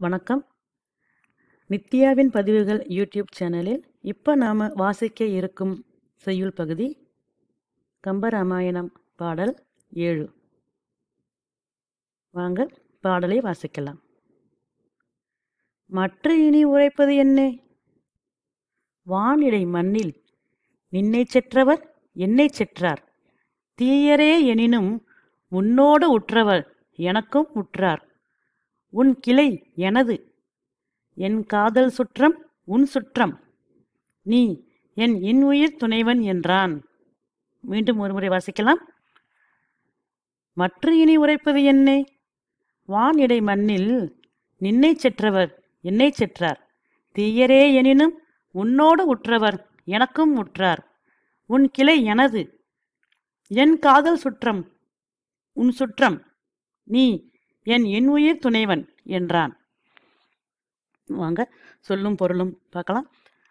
வணக்கம். நித்யாவின் பதிவுகள் யூடியூப் சேனலில் இப்போ நாம் வாசிக்க இருக்கும் செய்யுள் பகுதி கம்பராமாயணம் பாடல் 7. வாங்க பாடலை வாசிக்கலாம். மற்ற இனி உரைப்பது என்னே? வானிடை மண்ணில் நின்னைச் செற்றவர் என்னைச் செற்றார். தீயரே எனினும் உன்னோடு உற்றவர் எனக்கும் உற்றார். உன் கிளை எனது, என் காதல் சுற்றம் உன் சுற்றம். நீ என் இன்னுயிர் துணைவன் என்றான். மீண்டும் ஒருமுறை வாசிக்கலாம். மற்ற இனி உரைப்பது என்னே? வானிடை மண்ணில் நின்னைச் செற்றவர் என்னைச் செற்றார். தீயரே எனினும் உன்னோடு உற்றவர் எனக்கும் உற்றார். உன் கிளை எனது, என் காதல் சுற்றம் உன் சுற்றம். நீ என் இன்னுயிர் துணைவன் என்றான். வாங்க சொல்லும் பொருளும் பார்க்கலாம்.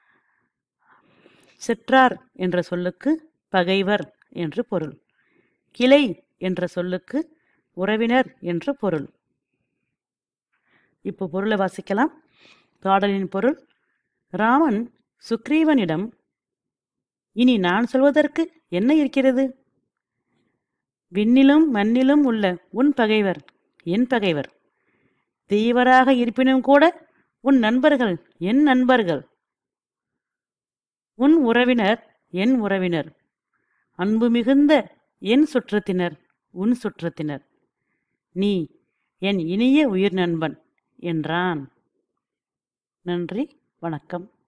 செற்றார் என்ற சொல்லுக்கு பகைவர் என்று பொருள். கிளை என்ற சொல்லுக்கு உறவினர் என்று பொருள். இப்போ பொருளை வாசிக்கலாம். பாடலின் பொருள்: ராமன் சுக்ரீவனிடம், இனி நான் சொல்வதற்கு என்ன இருக்கிறது? விண்ணிலும் மண்ணிலும் உள்ள உன் பகைவர் என் பகைவர். தீவராக இருப்பினும் கூட உன் நண்பர்கள் என் நண்பர்கள். உன் உறவினர் என் உறவினர். அன்பு மிகுந்த என் சுற்றத்தினர் உன் சுற்றத்தினர். நீ என் இனிய உயிர் நண்பன் என்றான். நன்றி, வணக்கம்.